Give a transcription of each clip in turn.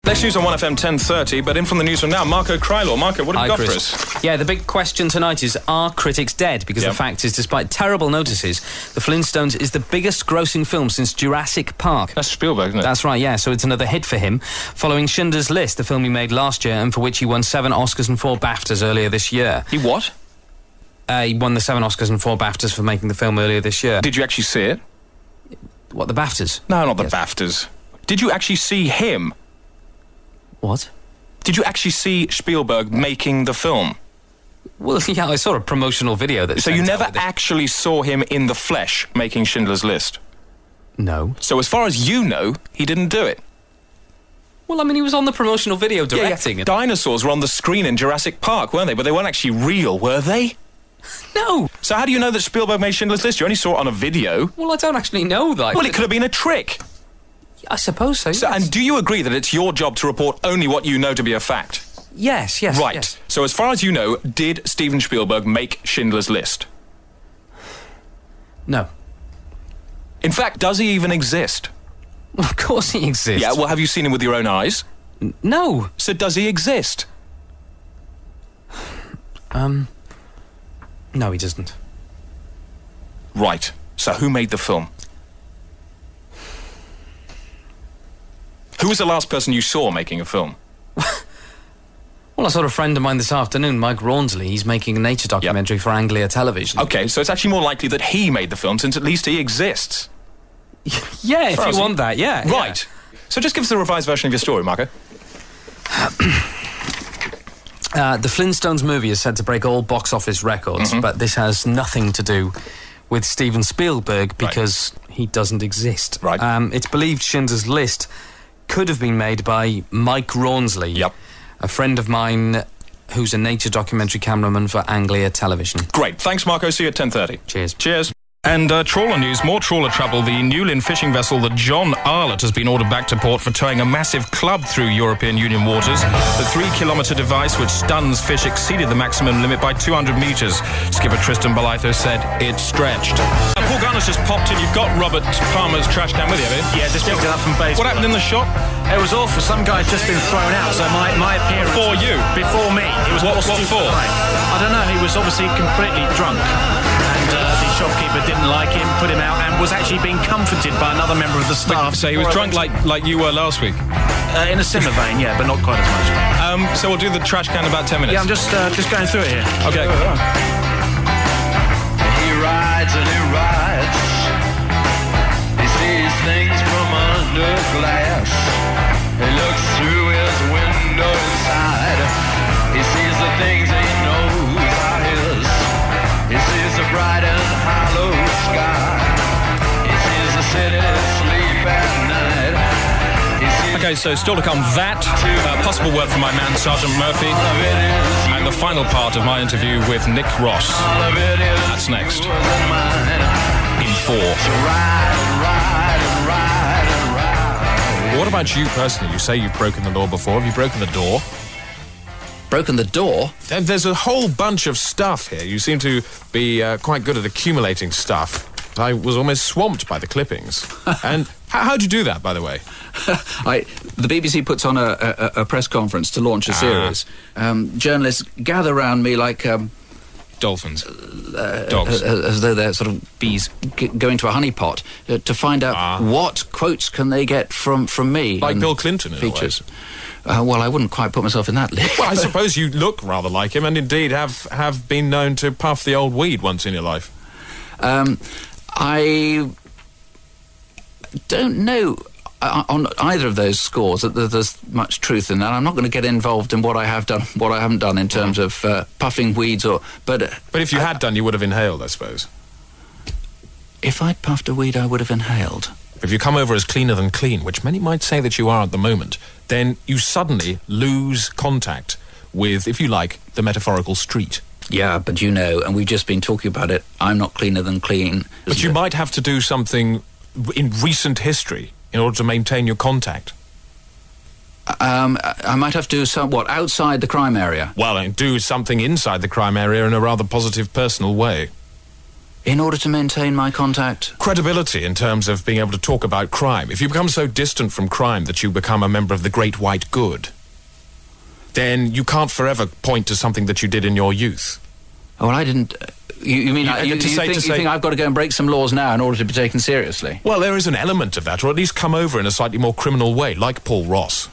Next news on 1FM 10:30, but in from the newsroom now, Marco Krylor. Marco, what have you got for us? Yeah, the big question tonight is, are critics dead? Because the fact is, despite terrible notices, The Flintstones is the biggest grossing film since Jurassic Park. That's Spielberg, isn't it? That's right, yeah, so it's another hit for him. Following Schindler's List, the film he made last year, and for which he won 7 Oscars and 4 BAFTAs earlier this year. He what? He won the 7 Oscars and 4 BAFTAs for making the film earlier this year. Did you actually see it? What, the BAFTAs? No, not the BAFTAs. Did you actually see him? What? Did you actually see Spielberg making the film? Well, yeah, I saw a promotional video that. So you never actually saw him in the flesh making Schindler's List? No. So as far as you know, he didn't do it? Well, I mean, he was on the promotional video directing it. Dinosaurs were on the screen in Jurassic Park, weren't they? But they weren't actually real, were they? No. So how do you know that Spielberg made Schindler's List? You only saw it on a video. Well, I don't actually know that. Well, it could have been a trick. I suppose so, yes. And do you agree that it's your job to report only what you know to be a fact? Yes. Right. Yes. So as far as you know, did Steven Spielberg make Schindler's List? No. In fact, does he even exist? Well, of course he exists. Yeah, well, have you seen him with your own eyes? No. So does he exist? No, he doesn't. Right. So who made the film? Who was the last person you saw making a film? Well, I saw a friend of mine this afternoon, Mike Rawnsley. He's making a nature documentary for Anglia Television. Okay, so it's actually more likely that he made the film, since at least he exists. Yeah, if you want that, yeah. Right. Yeah. So just give us the revised version of your story, Marco. The Flintstones movie is said to break all box office records, but this has nothing to do with Steven Spielberg because he doesn't exist. Right. It's believed Schindler's List could have been made by Mike Rawnsley, a friend of mine who's a nature documentary cameraman for Anglia Television. Great. Thanks, Marco. See you at 10:30. Cheers. Cheers. And trawler news, more trawler trouble. The Newlyn fishing vessel, the John Arlott, has been ordered back to port for towing a massive club through European Union waters. The 3-kilometre device, which stuns fish, exceeded the maximum limit by 200 metres. Skipper Tristan Balaitho said it stretched. Paul Garner's just popped in. You've got Robert Palmer's trash can with you, have you? Yeah, just picked it up from base. What happened in the shop? It was awful. Some guy's just been thrown out, so my appearance... Before you? Before me. It was what for? I don't know. He was obviously completely drunk. And the shopkeeper didn't like him, put him out, and was actually being comforted by another member of the staff. So he was drunk like you were last week? In a similar vein, yeah, but not quite as much. So we'll do the trash can in about 10 minutes. Yeah, I'm just going through it here. Okay. He rides and he rides. He sees things from under glass. He looks through his window inside. He sees the things he knows are his. He sees the bright and hollow sky. He sees the city sleep at night. Okay, so still to come that, possible work from my man Sergeant Murphy, and the final part of my interview with Nick Ross. That's next. In 4. What about you personally? You say you've broken the law before. Have you broken the door? Broken the door? There's a whole bunch of stuff here. You seem to be quite good at accumulating stuff. I was almost swamped by the clippings. And how'd you do that, by the way? The BBC puts on a press conference to launch a series. Journalists gather around me like... dolphins. Dogs. As though they're sort of bees going to a honeypot to find out what quotes can they get from me. Like Bill Clinton in features. Well, I wouldn't quite put myself in that list. Well, I suppose you look rather like him, and indeed have been known to puff the old weed once in your life. I don't know on either of those scores that there's much truth in that. I'm not going to get involved in what I have done, what I haven't done in terms of puffing weeds But if you had done, you would have inhaled, I suppose. If I'd puffed a weed, I would have inhaled. If you come over as cleaner than clean, which many might say that you are at the moment, then you suddenly lose contact with, if you like, the metaphorical street. Yeah, but you know, and we've just been talking about it, I'm not cleaner than clean. But you might have to do something in recent history in order to maintain your contact. I might have to do somewhat outside the crime area. Well, and do something inside the crime area in a rather positive, personal way. In order to maintain my contact? Credibility in terms of being able to talk about crime. If you become so distant from crime that you become a member of the great white good, then you can't forever point to something that you did in your youth. Oh, well, I didn't... You mean you think I've got to go and break some laws now in order to be taken seriously? Well, there is an element of that, or at least come over in a slightly more criminal way, like Paul Ross.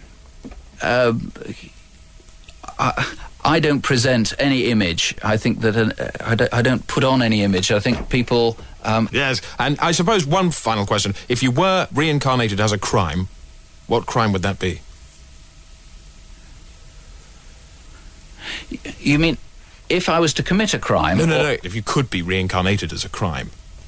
I don't present any image. I think that I don't put on any image. I think people... Yes, and I suppose one final question. If you were reincarnated as a crime, what crime would that be? You mean if I was to commit a crime? No. If you could be reincarnated as a crime.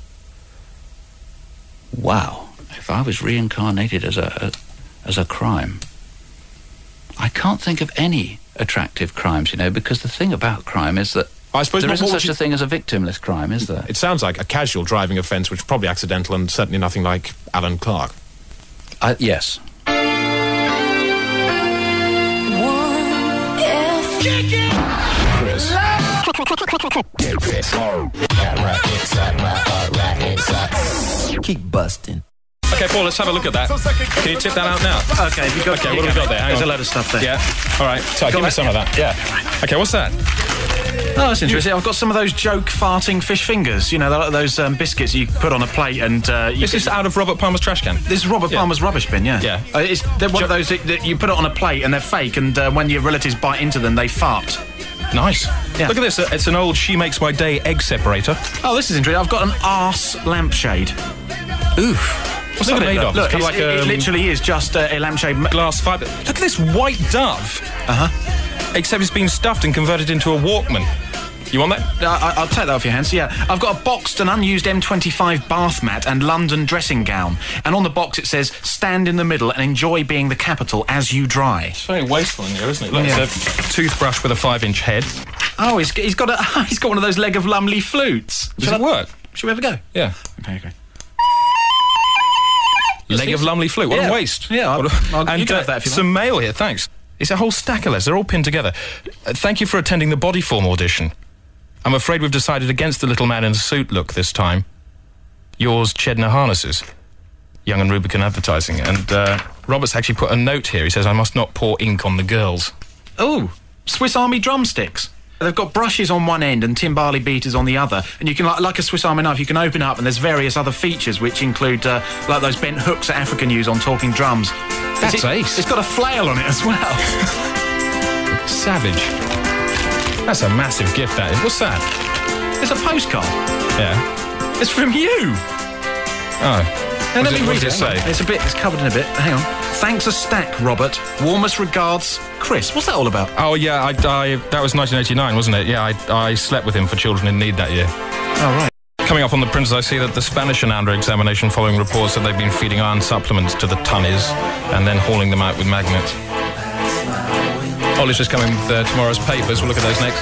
Wow. If I was reincarnated as a crime... I can't think of any attractive crimes, because the thing about crime is that I suppose there isn't such a thing as a victimless crime, is there? It sounds like a casual driving offence, which is probably accidental and certainly nothing like Alan Clark. Yes. Chris. Keep busting. Okay, Paul, let's have a look at that. Can you tip that out now? Okay, have you got... Okay, what have we got there? There's a load of stuff there. Yeah. All right. So give me some of that. Yeah. Okay, what's that? Oh, that's interesting. I've got some of those joke farting fish fingers. Those biscuits you put on a plate and... This is out of Robert Palmer's trash can. This is Robert Palmer's rubbish bin, yeah. Yeah. They're one of those that you put it on a plate and they're fake, and when your relatives bite into them, they fart. Nice. Yeah. Look at this. It's an old She Makes My Day egg separator. Oh, this is interesting. I've got an arse lampshade. Oof. What's that made of? Look, it's kind of it literally is just a lampshade. Glass fibre. Look at this white dove. Except it's been stuffed and converted into a Walkman. You want that? I'll take that off your hands. Yeah, I've got a boxed and unused M25 bath mat and London dressing gown. And on the box it says, "Stand in the middle and enjoy being the capital as you dry." It's very wasteful in here, isn't it? Look, it's a toothbrush with a 5-inch head. Oh, he's got one of those Leg of Lumley flutes. Does it work? Should we have a go? Yeah. Okay. Leg of Lumley flute. What a waste. Yeah, and you can have that if you some mail here, thanks. It's a whole stack of letters. They're all pinned together. Thank you for attending the body form audition. I'm afraid we've decided against the little man in a suit look this time. Yours, Chedner Harnesses. Young and Rubicon Advertising. And Robert's actually put a note here. He says, I must not pour ink on the girls. Oh, Swiss Army drumsticks. They've got brushes on one end and Timberley beaters on the other, and you can, like a Swiss Army knife, you can open it up and there's various other features which include like those bent hooks that African use on talking drums. That's ace. It's got a flail on it as well. Savage. That's a massive gift, that is. What's that? It's a postcard. Yeah. It's from you. Oh. Now, let me read it. Say? It's covered in a bit. Hang on. Thanks a stack, Robert. Warmest regards, Chris. What's that all about? Oh, yeah, that was 1989, wasn't it? Yeah, I slept with him for Children in Need that year. Oh, right. Coming up on the Prince, I see that the Spanish are under examination following reports that they've been feeding iron supplements to the tunnies and then hauling them out with magnets. Ollie's just coming with tomorrow's papers. We'll look at those next.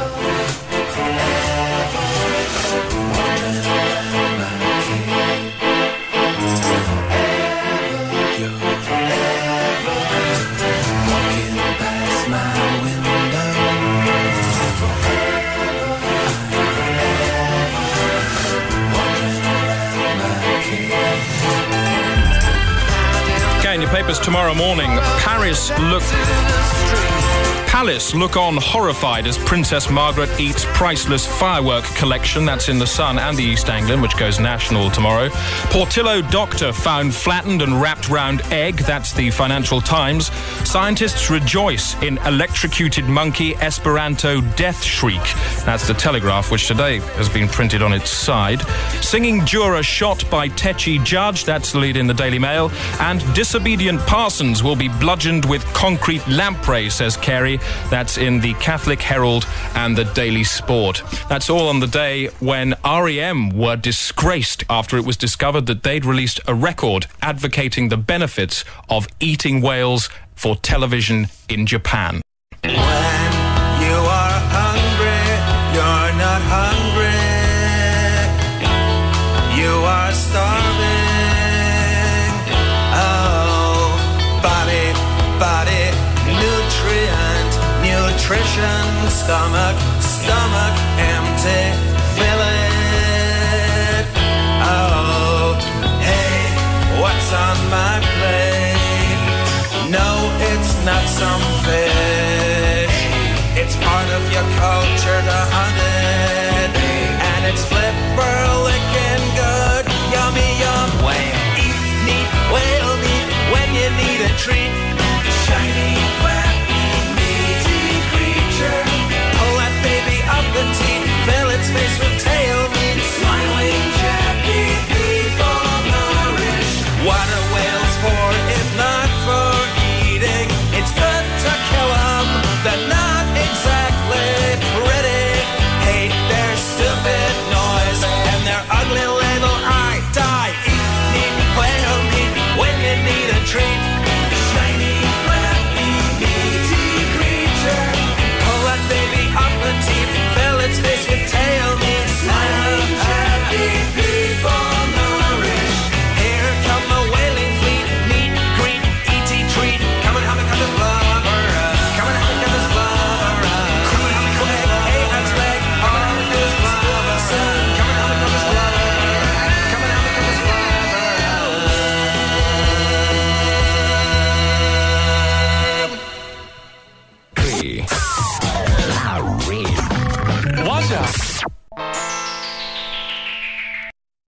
In your papers tomorrow morning, Palace look on horrified as Princess Margaret eats priceless firework collection. That's in The Sun and the East Anglian, which goes national tomorrow. Portillo doctor found flattened and wrapped round egg. That's the Financial Times. Scientists rejoice in electrocuted monkey Esperanto death shriek. That's the Telegraph, which today has been printed on its side. Singing juror shot by Tetchy judge. That's the lead in the Daily Mail. And disobedient Parsons will be bludgeoned with concrete lamprey, says Carey. That's in the Catholic Herald and the Daily Sport. That's all on the day when R.E.M. were disgraced after it was discovered that they'd released a record advocating the benefits of eating whales for television in Japan. When you are hungry, you're not hungry. You are starving. Oh, body, nutrition, stomach empty, fill it. Oh, hey, what's on my plate? No, it's not some fish. It's part of your culture to hunt it. And it's flipper-licking good. Yummy, yum. Whale. Eat neat whale meat when you need a treat. Shiny, flappy, meaty creature. Pull that baby up the teeth. Fill its face with tail meat. Smiling, chappy people nourish. What are whales for if not for eating? It's good to kill them. They're not exactly pretty. Hate their stupid noise and their ugly little eye dye. Eat neat whale meat when you need a treat. Shiny, flappy, meaty creature. Pull that baby up the teeth. Fill its face with tail meat. Smiling, happy people nourish. Here come the whaling fleet. Meet, greet, E.T. treat. Come and have a cut of blubber. Come and have a cut of blubber. Come and have a quick. Hey, that's leg. Come and have a cut of blubber. Come and have a cut of blubber. Come and have a cut of blubber. What's up?